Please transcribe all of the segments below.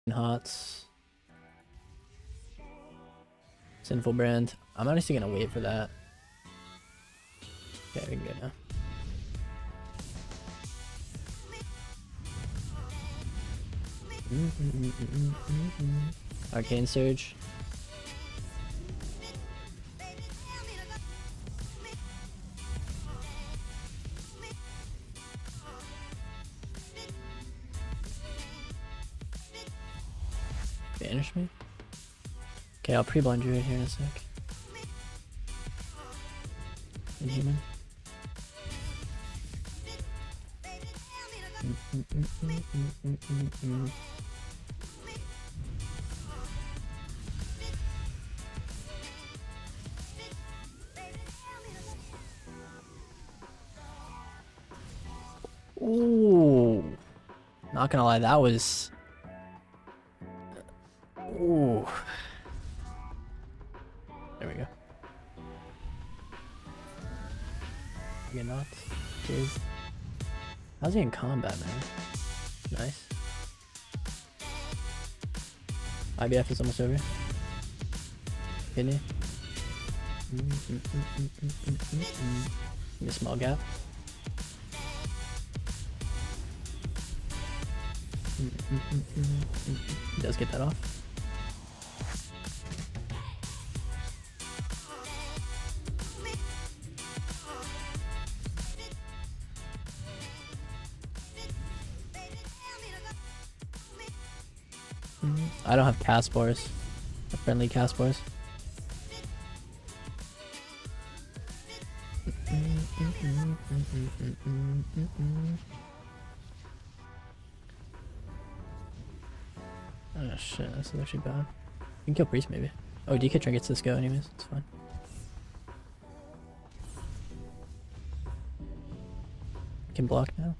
Hots. Sinful Brand. I'm honestly gonna wait for that. Okay, we can go now. Arcane Surge. Banish me? Okay, I'll pre-blind you right here in a sec. Inhuman. Ooh. Not gonna lie, that was... Ooh. There we go. You're not. Cheers. How's he in combat, man? Nice. IBF is almost over. Kidney. Give me a small gap. He does get that off. I don't have cast bars. Friendly cast bars. Oh shit, this is actually bad. You can kill Priest maybe. Oh, DK trinkets this go anyways, it's fine. Can block now.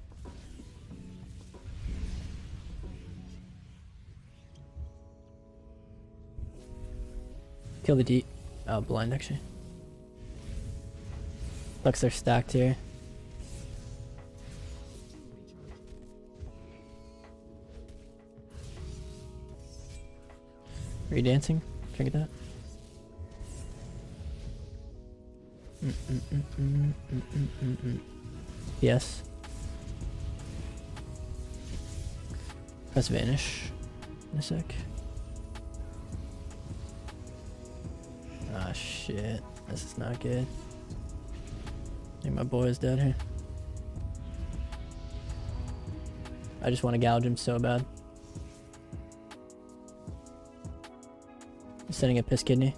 Kill the D. Oh, blind actually. Looks they're stacked here. Are you dancing? Trinket that. Yes. Press vanish in a sec. Ah shit, this is not good. I think my boy is dead here. I just want to gouge him so bad. I'm sending a piss kidney.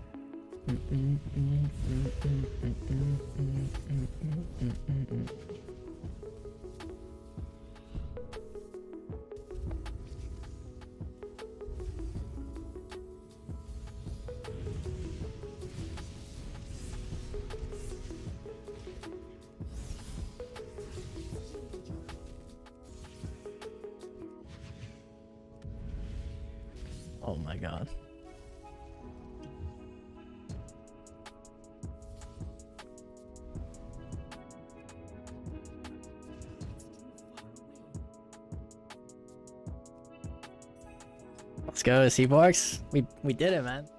Oh my god. Let's go, Seaborgs. We did it, man.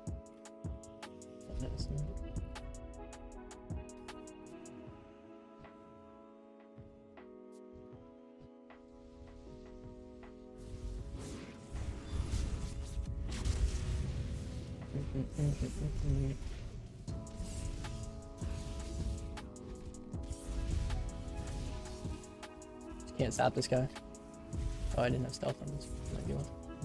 Can't stop this guy. Oh, I didn't have stealth on this. Might be one.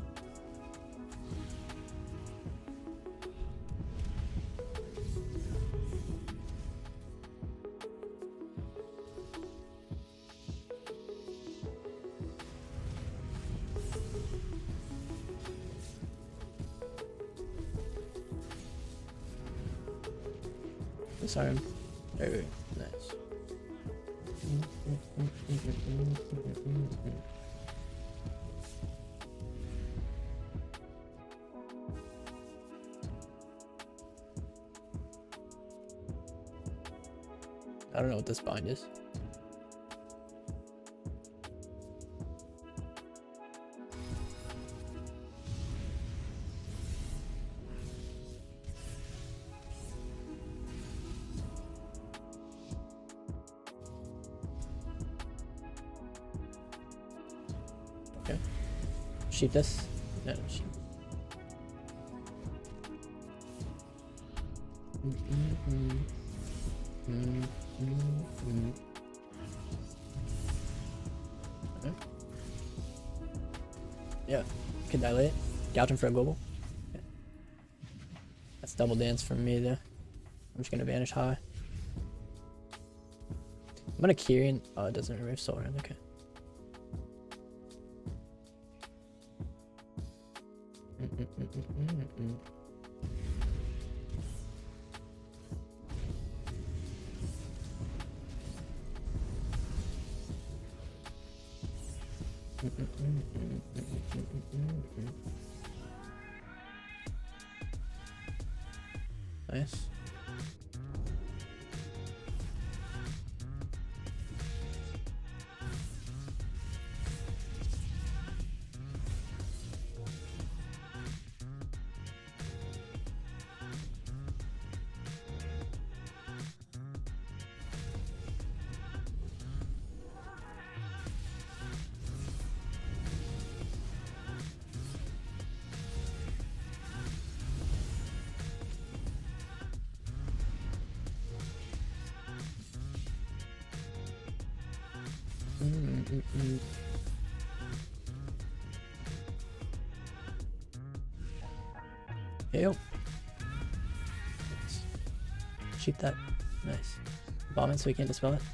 Disarm. Very nice. I don't know what this bind is. sheep this. No, sheep. Okay. Yeah, can dilate. Gouge him for a global. Okay. That's double dance from me there. I'm just gonna vanish high. I'm gonna Kyrian. Oh, it doesn't remove soul ring. Okay. Nice. Yo. Shoot that. Nice. Bomb it so we can't dispel it.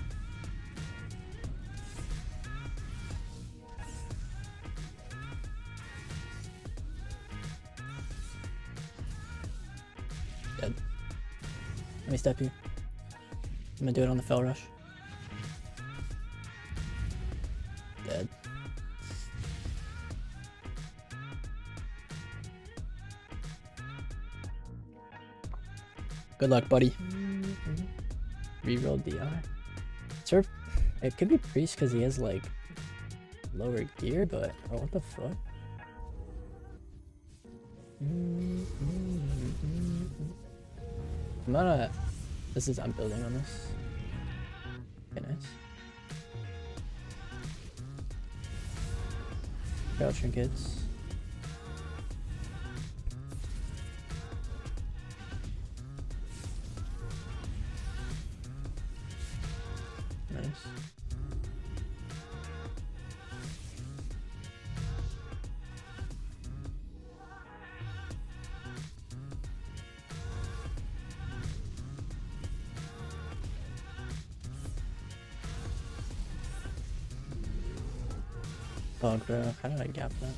Dead. Let me step you. I'm gonna do it on the fell rush. Dead. Good luck, buddy. Reroll DI. Sir, it could be Priest because he has like lower gear, but oh, what the fuck? I'm gonna. I'm building on this. Okay, nice. Trail trinkets. Nice. Bug, bro. How did I gap that?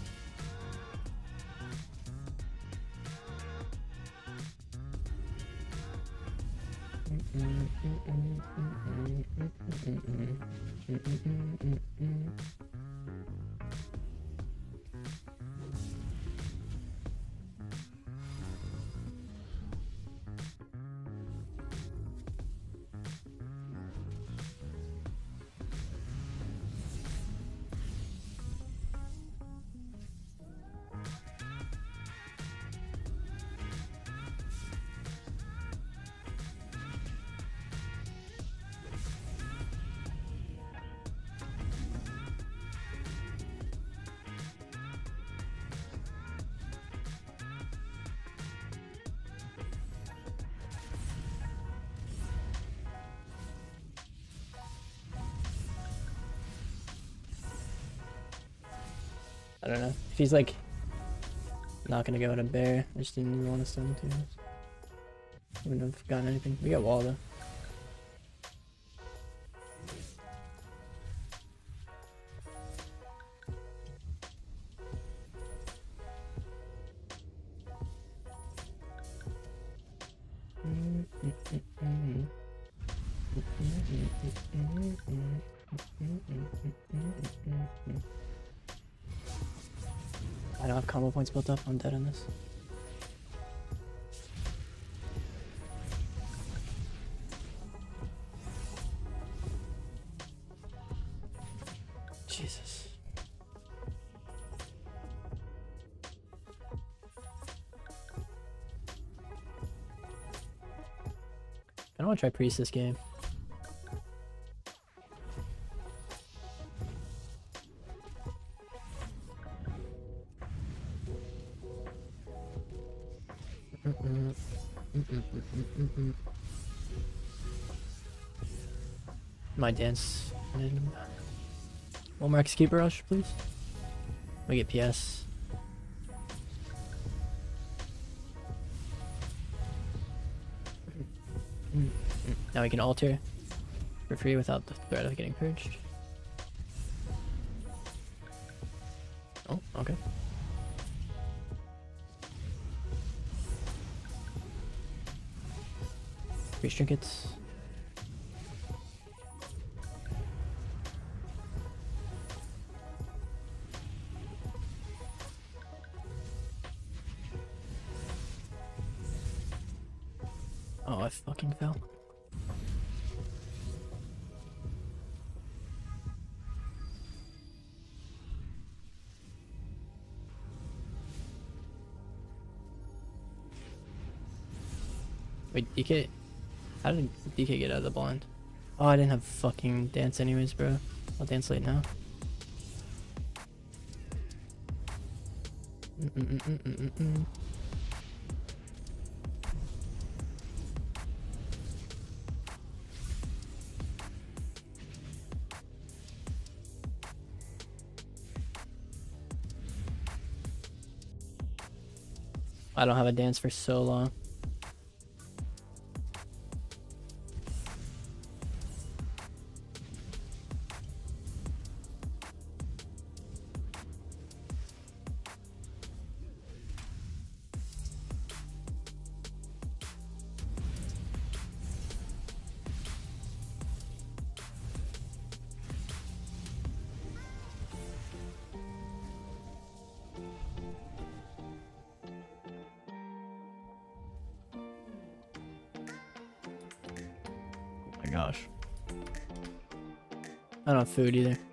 I don't know. If he's like not gonna go to bear, I just didn't want to stun too much. Wouldn't have gotten anything. We got wall though. I don't have combo points built up. I'm dead on this. Jesus. I don't want to try priest this game. My dance. One more Keeper Rush, please. We get PS. Now we can alter for free without the threat of getting purged. Oh, okay. Free trinkets. Oh, I fucking fell. Wait, DK? How did DK get out of the blind? Oh, I didn't have fucking dance anyways, bro. I'll dance late now. I don't have a dance for so long. Oh my gosh. I don't have food either.